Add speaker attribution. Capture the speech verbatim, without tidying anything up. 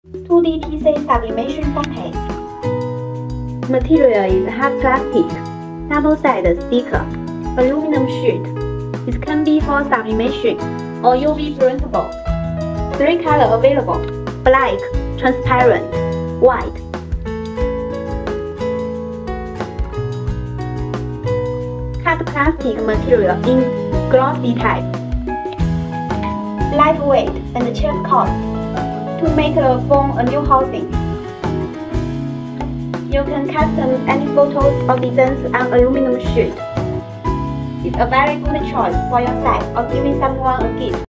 Speaker 1: two D P C sublimation package.
Speaker 2: Material is hard plastic, double-sided sticker, aluminum sheet. It can be for sublimation or U V printable. Three colors available: black, transparent, white. Cut plastic material in glossy type.
Speaker 1: Lightweight and cheap cost to make a form a new housing.
Speaker 2: You can custom any photos or designs on aluminum sheet. It's a very good choice for yourself or giving someone a gift.